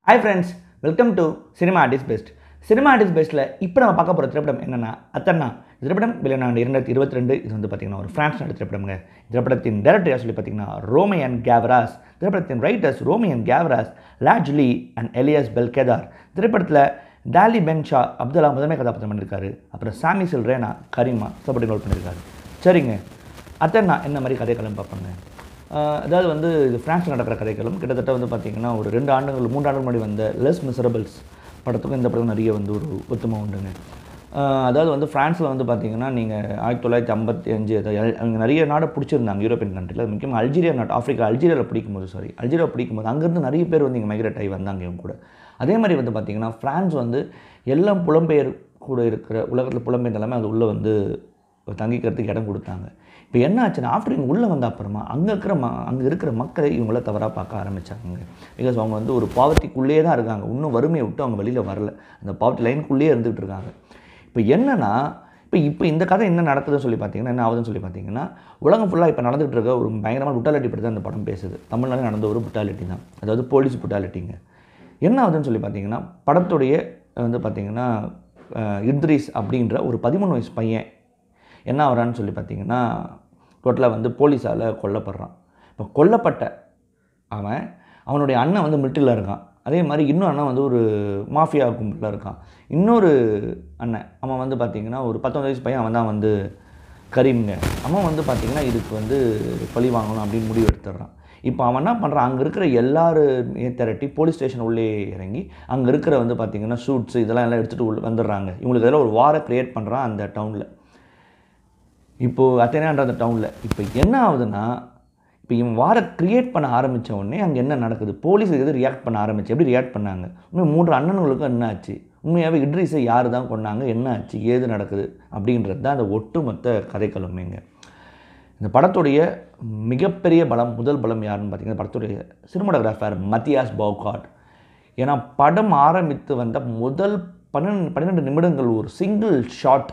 Hi friends, welcome to Cinema Artist Best. Cinema Artist Bestல இப்போ நம்ம பார்க்க போகிற திரைப்படம் என்னென்னா அத்தன்னா. திரைப்படம் வெளியான 2022. இது வந்து பார்த்திங்கன்னா ஒரு ஃப்ரான்ஸ் நாட்டு திரைப்படம்ங்க. திரைப்படத்தின் டைரக்டர் சொல்லி பார்த்திங்கன்னா ரோமியன் கேவராஸ். திரைப்படத்தின் writers Romain Gavras, Ladj Ly and Elias Belkeddar. திரைப்படத்தில் டாலி பென்ஷா அப்துல்லா முதன்மை கதாபாத்திரம் பண்ணியிருக்காரு. அப்புறம் சாமி சில்ரேனா கரிமா சப்போர்ட்டிங் ரோல் பண்ணியிருக்காரு. சரிங்க, அத்தன்னா என்ன மாதிரி கதைக்களம் பார்ப்பாங்க. அதாவது வந்து இது ஃப்ரான்ஸில் நடக்கிற கதைகளும் கிட்டத்தட்ட வந்து பார்த்திங்கன்னா ஒரு 3 ஆண்டுகள் முன்னாடி வந்த லெஸ் மிசரபிள்ஸ் படத்துக்கும் இந்த படம் நிறைய வந்து ஒரு ஒத்துமை உண்டுங்க. அதாவது வந்து ஃப்ரான்ஸில் வந்து பார்த்திங்கன்னா நீங்கள் 1955 அங்கே நிறைய நாடு பிடிச்சிருந்தாங்க யூரோப்பியன் கண்ட்ரியில். முக்கியமாக அல்ஜீரியா நாட்டு அல்ஜீரியாவில் பிடிக்கும்போது அங்கேருந்து நிறைய பேர் வந்து இங்கே மைக்ரேட் ஆகி வந்தாங்க இவங்க கூட. அதே மாதிரி வந்து பார்த்திங்கன்னா ஃப்ரான்ஸ் வந்து எல்லாம் புலம்பெயர் கூட இருக்கிற உலகத்தில் புலம்பெயர் எல்லாமே அது உள்ளே வந்து தங்கிக்கிறதுக்கு இடம் கொடுத்தாங்க. இப்போ என்ன ஆச்சுன்னா ஆஃப்டர் இவங்க உள்ளே வந்த அப்புறமா அங்கே இருக்கிற மக்களை இவங்கள தவறாக பார்க்க ஆரம்பித்தாங்க. பிகாஸ் அவங்க வந்து ஒரு பாவர்ட்டிக்குள்ளேயே தான் இருக்காங்க. இன்னும் வறுமையை விட்டு அவங்க வெளியில் வரல. அந்த பாவர்ட்டி லைனுக்குள்ளேயே இருந்துகிட்டு இருக்காங்க. இப்போ என்னென்னா இப்போ இந்த கதை என்ன நடக்குதுன்னு சொல்லி பார்த்தீங்கன்னா என்ன ஆகுதுன்னு சொல்லி பார்த்தீங்கன்னா உலகம் ஃபுல்லாக இப்போ நடந்துகிட்டு இருக்க ஒரு பயங்கரமான புட்டாலிட்டி பற்றி தான் அந்த படம் பேசுது. தமிழ்நாடு நடந்த ஒரு புட்டாலிட்டி தான், அதாவது போலீஸ் புட்டாலிட்டிங்க. என்ன ஆகுதுன்னு சொல்லி பார்த்தீங்கன்னா படத்துடைய வந்து பார்த்திங்கன்னா இத்ரிஸ் அப்படின்ற ஒரு 13 வயசு பையன் என்ன ஆகிறான்னு சொல்லி பார்த்திங்கன்னா டோட்டலாக வந்து போலீஸால் கொல்லப்படுறான். இப்போ கொல்லப்பட்ட அவனுடைய அண்ணன் வந்து மிலிட்டரியில் இருக்கான். அதே மாதிரி இன்னொரு அண்ணன் வந்து ஒரு மாஃபியா கும்பலில் இருக்கான். இன்னொரு அண்ணன் அவன் வந்து பார்த்திங்கன்னா ஒரு 19 வயசு பையன், அவன் தான் வந்து கரீம்ங்க. அவன் வந்து பார்த்திங்கன்னா இதுக்கு வந்து பழி வாங்கணும் அப்படின்னு முடிவு எடுத்துடுறான். இப்போ அவன் என்ன பண்ணுறான், அங்கே இருக்கிற எல்லாருமே திரட்டி போலீஸ் ஸ்டேஷன் உள்ளே இறங்கி அங்கே இருக்கிற வந்து பார்த்திங்கன்னா ஷூட்ஸு இதெல்லாம் எடுத்துகிட்டு வந்துடுறாங்க. இவங்களுக்கு இதெல்லாம் ஒரு வாரை க்ரியேட் பண்ணுறான் அந்த டவுனில். இப்போது அத்தேனான்ற அந்த டவுனில் இப்போ என்ன ஆகுதுன்னா இப்போ இவன் வாரை க்ரியேட் பண்ண ஆரம்பித்த உடனே அங்கே என்ன நடக்குது, போலீஸுக்கு எது ரியாக்ட் பண்ண ஆரம்பிச்சு. எப்படி ரியாக்ட் பண்ணாங்க, இன்னும் 3 அண்ணன்களுக்கும் என்ன ஆச்சு, உண்மையாகவே இட்ரிஸை யார் தான் கொண்டாங்க, என்ன ஆச்சு, ஏது நடக்குது அப்படின்றது தான் அந்த ஒட்டுமொத்த கதைக்களமேங்க. இந்த படத்துடைய மிகப்பெரிய முதல் பலம் யாருன்னு பார்த்தீங்கன்னா படத்துடைய சினிமாட்டோகிராஃபர் மத்தியாஸ் பவுகாட். ஏன்னா படம் ஆரம்பித்து வந்த முதல் 12 நிமிடங்கள் ஒரு சிங்கிள் ஷாட்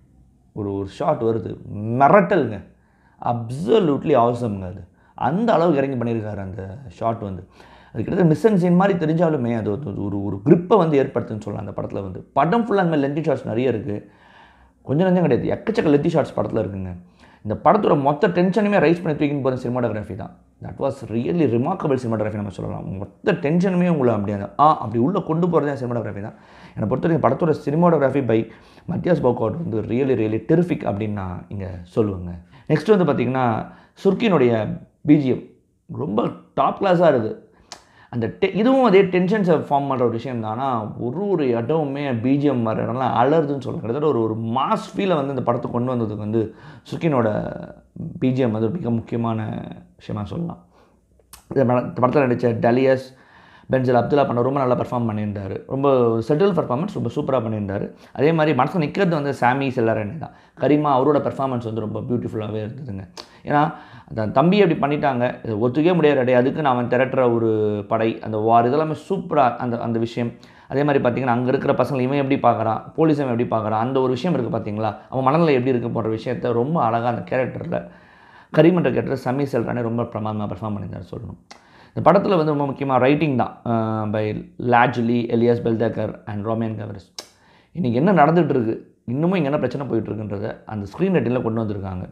ஒரு ஷாட் வருது, மிரட்டலுங்க, அப்சல்யூட்லி ஆசம்ங்க. அது அந்த அளவுக்கு இறங்கி பண்ணியிருக்காரு அந்த ஷாட். வந்து அது கிட்டத்தட்ட மிஸ்ஸன் சீன் மாதிரி தெரிஞ்சாலுமே அது ஒரு கிரிப்பை வந்து ஏற்படுத்துன்னு சொல்லலாம். அந்த படத்தில் வந்து படம் ஃபுல்லாக அந்த மாதிரி லென்த்தி ஷாட்ஸ் நிறைய இருக்குது, கொஞ்சம் நஞ்சம் கிடையாது, எக்கச்சக்க லென்த்தி ஷாட்ஸ் படத்தில் இருக்குங்க. இந்த படத்தோட மொத்த டென்ஷனுமே ரைஸ் பண்ணி தூக்கின்னு போகிற சினிமாட்டோகிராஃபி தான். That was really remarkable cinematography நம்ம சொல்லலாம். மொத்த டென்ஷனுமே உங்களை அப்படி உள்ளே கொண்டு போகிறதே சினிமாட்டோகிராஃபி தான். என்னை பொறுத்தவரைக்கும் படத்தோட சினிமாட்டோகிராஃபி பை மத்தியாஸ் பவுகாட் வந்து ரியலி டெரிஃபிக் அப்படின்னு நான் இங்கே சொல்லுவேங்க. நெக்ஸ்ட் வந்து பார்த்திங்கன்னா சுர்கினுடைய பிஜிஎம் ரொம்ப டாப் கிளாஸாக இருக்குது. அந்த இதுவும் அதே டென்ஷன்ஸை ஃபார்ம் பண்ணுற ஒரு விஷயம் தான். ஆனால் ஒரு இடமுமே பிஜிஎம் வர இடம்லாம் அலருதுன்னு சொல்லுங்கள். கிட்டத்தட்ட ஒரு மாஸ் ஃபீலை வந்து இந்த படத்தை கொண்டு வந்ததுக்கு வந்து சுர்கினோட பிஜிஎம் வந்து மிக முக்கியமான விஷயமாக சொல்லலாம். இந்த படத்தில் நடித்த டலியஸ் பென்ஜல் அப்துல்லா ரொம்ப நல்லா பெர்ஃபார்ம் பண்ணியிருந்தார். ரொம்ப செட்டில் பர்ஃபார்மன்ஸ் ரொம்ப சூப்பராக பண்ணியிருந்தார். அதே மாதிரி மனசில் நிற்கிறது வந்து சாமி சில்ரேனா தான். கரிமா அவரோட பெர்ஃபார்மன்ஸ் வந்து ரொம்ப பியூட்டிஃபுல்லாகவே இருந்ததுங்க. ஏன்னா அந்த தம்பி அப்படி பண்ணிட்டாங்க, ஒத்துக்கவே முடியாது, அதுக்கு நான் அவன் திரட்டுற ஒரு படை, அந்த வார், இதெல்லாமே சூப்பராக அந்த விஷயம். அதே மாதிரி பார்த்திங்கன்னா அங்கே இருக்கிற பசங்களை இவன் எப்படி பார்க்குறான், போலீஸ் அவன் எப்படி பார்க்குறான், அந்த ஒரு விஷயம் இருக்குது பார்த்திங்களா, அவன் மனநிலை எப்படி இருக்குது போன்ற விஷயத்தை ரொம்ப அழகாக அந்த கேரக்டரில் கரீம்ன்ற கேரக்டர் சாமி சில்ரேனா ரொம்ப பிரமாதமாக பெர்ஃபார்ம் பண்ணியிருந்தார் சொல்லணும். இந்த படத்தில் வந்து ரொம்ப முக்கியமாக ரைட்டிங் தான் by Ladj Ly, Elias Belkeddar and Romain Gavras. இன்றைக்கி என்ன நடந்துகிட்டு இருக்குது, இன்னமும் இங்கே என்ன பிரச்சனை போயிட்டுருக்குன்றதை அந்த ஸ்க்ரீன் ரைட்டிங்கில் கொண்டு வந்திருக்காங்க.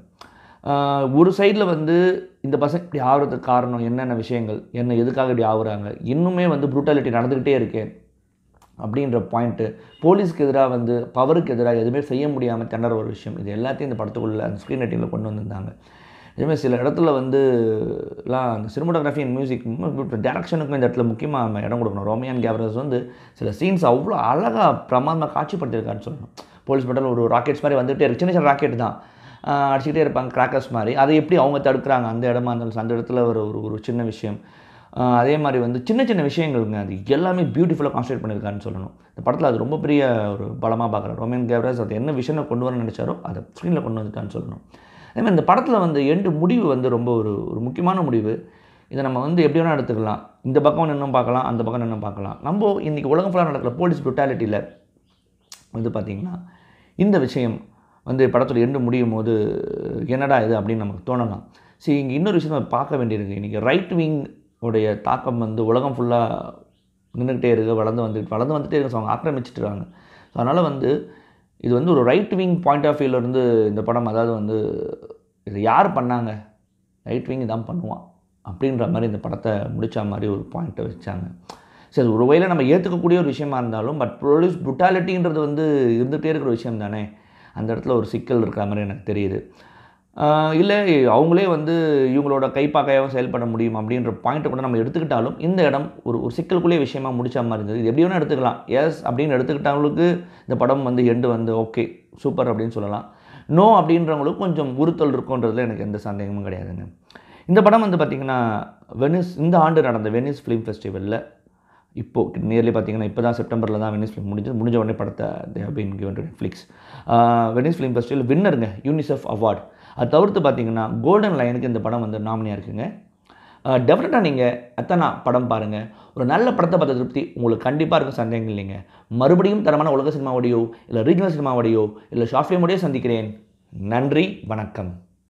ஒரு சைடில் வந்து இந்த பசங்க இப்படி ஆகிறதுக்கு காரணம் என்னென்ன விஷயங்கள், என்ன எதுக்காக இப்படி ஆகுறாங்க, இன்னுமே வந்து ப்ரூட்டாலிட்டி நடந்துக்கிட்டே இருக்கே அப்படின்ற பாயிண்ட்டு, போலீஸ்க்கு எதிராக வந்து பவருக்கு எதிராக எதுவுமே செய்ய முடியாமல் திணற ஒரு விஷயம், இது எல்லாத்தையும் இந்த படத்துக்குள்ளே அந்த ஸ்க்ரீன் ரைட்டிங்கில் கொண்டு வந்திருந்தாங்க. இதுமாதிரி சில இடத்துல வந்துலாம் அந்த சினிமாட்டோகிராஃபி அண்ட் மியூசிக் டேரக்ஷனுக்கும் இந்த இடத்துல முக்கியமாக நம்ம இடம் கொடுக்கணும். ரோமியன் கேவராஸ் வந்து சில சீன்ஸ் அவ்வளோ அழகாக பிரமாதமாக காட்சிப்படுத்தியிருக்காருன்னு சொல்லணும். போலீஸ் பட்டம் ஒரு ராக்கெட்ஸ் மாதிரி வந்துகிட்டே இருக்கு, சின்ன ராக்கெட் தான் அடிச்சுக்கிட்டே இருப்பாங்க, கிராக்கர்ஸ் மாதிரி. அதை எப்படி அவங்க தடுக்கிறாங்க அந்த இடமா இருந்தாலும் அந்த இடத்துல ஒரு சின்ன விஷயம். அதே மாதிரி வந்து சின்ன விஷயங்கள்ங்க, அது எல்லாமே பியூட்டிஃபுல்லாக கான்சன்ட்ரேட் பண்ணியிருக்காருன்னு சொல்லணும். இந்த படத்தில் அது ரொம்ப பெரிய ஒரு பலமாக பார்க்குறேன். ரோமியன் கேவராஸ் அது என்ன விஷயம் கொண்டு வரணும்னு நினச்சாரோ அதை ஸ்க்ரீனில் கொண்டு வந்துட்டான்னு சொல்லணும். அதேமாதிரி இந்த படத்தில் வந்து முடிவு வந்து ரொம்ப ஒரு முக்கியமான முடிவு. இதை நம்ம வந்து எப்படி வேணால் எடுத்துக்கலாம், இந்த பக்கம் நின்னும் பார்க்கலாம், அந்த பக்கம் நின்னும் பார்க்கலாம். நம்ம இன்றைக்கி உலகம் ஃபுல்லாக நடக்கிற போலீஸ் புட்டாலிட்டியில் வந்து பார்த்திங்கன்னா இந்த விஷயம் வந்து படத்தோட முடியும் போது என்னடா இது அப்படின்னு நமக்கு தோணலாம். இங்கே இன்னொரு விஷயம் நம்ம பார்க்க வேண்டியிருக்கு. இன்றைக்கி ரைட் விங் உடைய தாக்கம் வந்து உலகம் ஃபுல்லாக நின்றுக்கிட்டே இருக்குது, வளர்ந்து வந்துட்டே இருக்கு. ஸோ அவங்க ஆக்கிரமிச்சிட்டுருக்காங்க. ஸோ அதனால் வந்து இது வந்து ஒரு ரைட் விங் பாயிண்ட் ஆஃப் வியூவிலேருந்து இந்த படம், அதாவது வந்து இது யார் பண்ணாங்க, ரைட் விங் தான் பண்ணுவான் அப்படின்ற மாதிரி இந்த படத்தை முடித்த மாதிரி ஒரு பாயிண்ட்டை வச்சாங்க. சரி, ஒரு வகையில் நம்ம ஏற்றுக்கக்கூடிய ஒரு விஷயமா இருந்தாலும், பட் போலீஸ் புட்டாலிட்டின்றது வந்து இருந்துகிட்டே இருக்கிற விஷயம் தானே. அந்த இடத்துல ஒரு சிக்கல் இருக்கிற மாதிரி எனக்கு தெரியுது. இல்லை அவங்களே வந்து இவங்களோட கைப்பாக்கையாகவும் செயல்பட முடியும் அப்படின்ற பாயிண்ட்டை கூட நம்ம எடுத்துக்கிட்டாலும், இந்த இடம் ஒரு சிக்கலுக்குள்ளே விஷயமா முடித்த மாதிரி இருந்தது. இது எப்படி வேணால் எடுத்துக்கலாம். எஸ் அப்படின்னு எடுத்துக்கிட்டவங்களுக்கு இந்த படம் வந்து எண்டு வந்து ஓகே சூப்பர் அப்படின்னு சொல்லலாம். நோ அப்படின்றவங்களுக்கு கொஞ்சம் உறுத்தல் இருக்குன்றதுல எனக்கு எந்த சந்தேகமும் கிடையாதுங்க. இந்த படம் வந்து பார்த்திங்கன்னா இந்த ஆண்டு நடந்த வெனிஸ் ஃபிலிம் ஃபெஸ்டிவலில் இப்போது நியர்லி பார்த்திங்கன்னா இப்போ தான் செப்டம்பரில் தான் வெனிஸ் ஃபிலிம் முடிஞ்ச உடனே படத்தை they have been given to Netflix. Venice film festival வின்னருங்க யூனிசெஃப் அவார்டு. அது தவிர்த்து பார்த்திங்கன்னா கோல்டன் லைனுக்கு இந்த படம் வந்து நாமினியாக இருக்குங்க. டெஃபினட்டாக நீங்கள் அத்தனா படம் பாருங்கள். ஒரு நல்ல படத்தை பார்த்த திருப்தி உங்களுக்கு கண்டிப்பாக இருக்கும், சந்தேகம் இல்லைங்க. மறுபடியும் தரமான உலக சினிமாவோடையோ இல்லை ரீஜனல் சினிமாவோடையோ இல்லை ஷார்ட் ஃபிலிமோடையோ சந்திக்கிறேன். நன்றி, வணக்கம்.